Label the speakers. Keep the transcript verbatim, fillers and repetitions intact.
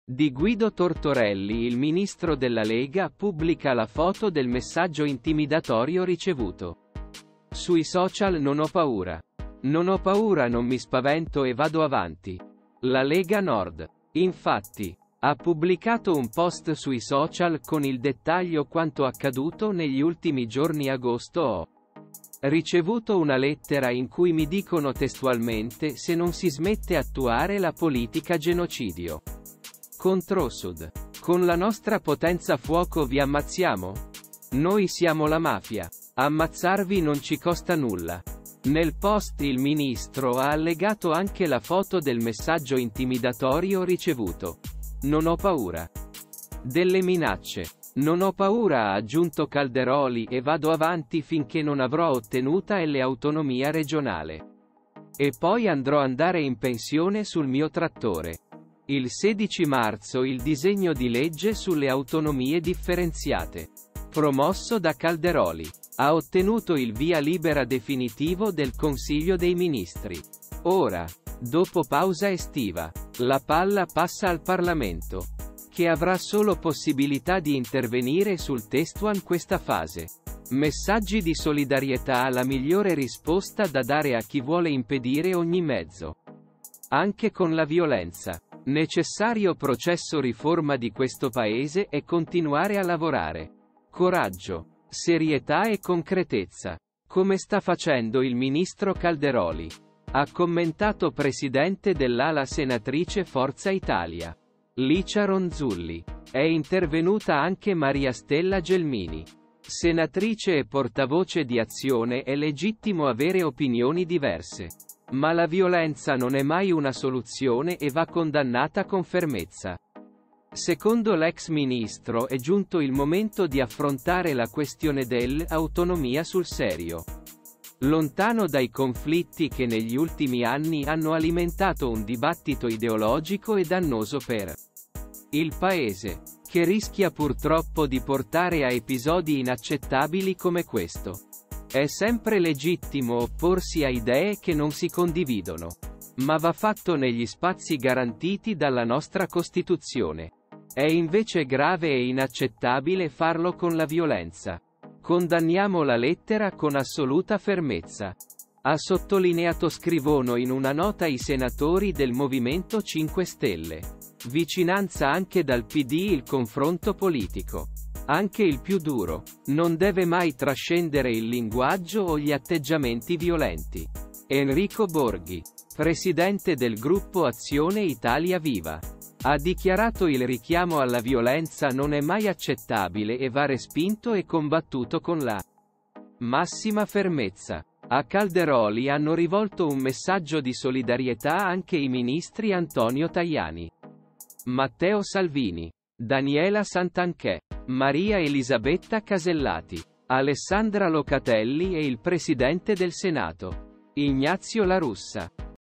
Speaker 1: Di Guido Tortorelli. Il ministro della Lega pubblica la foto del messaggio intimidatorio ricevuto. Sui social: non ho paura. Non ho paura, non mi spavento e vado avanti. La Lega Nord, infatti, ha pubblicato un post sui social con il dettaglio quanto accaduto negli ultimi giorni. Agosto: ho ricevuto una lettera in cui mi dicono testualmente: se non si smette attuare la politica genocidio contro Sud, con la nostra potenza fuoco vi ammazziamo? Noi siamo la mafia. Ammazzarvi non ci costa nulla. Nel post il ministro ha allegato anche la foto del messaggio intimidatorio ricevuto. Non ho paura delle minacce. Non ho paura, ha aggiunto Calderoli, e vado avanti finché non avrò ottenuta l'autonomia regionale. E poi andrò andare in pensione sul mio trattore. Il sedici marzo il disegno di legge sulle autonomie differenziate, promosso da Calderoli, ha ottenuto il via libera definitivo del Consiglio dei Ministri. Ora, dopo pausa estiva, la palla passa al Parlamento, che avrà solo possibilità di intervenire sul testo in questa fase. Messaggi di solidarietà: la migliore risposta da dare a chi vuole impedire ogni mezzo, anche con la violenza. Necessario processo riforma di questo paese e continuare a lavorare. Coraggio, serietà e concretezza, come sta facendo il ministro Calderoli, ha commentato presidente dell'Ala senatrice Forza Italia, Licia Ronzulli. È intervenuta anche Maria Stella Gelmini, senatrice e portavoce di Azione. È legittimo avere opinioni diverse, ma la violenza non è mai una soluzione e va condannata con fermezza. Secondo l'ex ministro è giunto il momento di affrontare la questione dell'autonomia sul serio, lontano dai conflitti che negli ultimi anni hanno alimentato un dibattito ideologico e dannoso per il Paese, che rischia purtroppo di portare a episodi inaccettabili come questo. È sempre legittimo opporsi a idee che non si condividono, ma va fatto negli spazi garantiti dalla nostra Costituzione. È invece grave e inaccettabile farlo con la violenza. Condanniamo la lettera con assoluta fermezza, ha sottolineato Scrivono in una nota. I senatori del Movimento cinque Stelle. Vicinanza anche dal P D. Il confronto politico, anche il più duro, non deve mai trascendere il linguaggio o gli atteggiamenti violenti. Enrico Borghi, presidente del gruppo Azione Italia Viva, ha dichiarato: il richiamo alla violenza non è mai accettabile e va respinto e combattuto con la massima fermezza. A Calderoli hanno rivolto un messaggio di solidarietà anche i ministri Antonio Tajani, Matteo Salvini, Daniela Santanchè, Maria Elisabetta Casellati, Alessandra Locatelli e il presidente del Senato, Ignazio La Russa.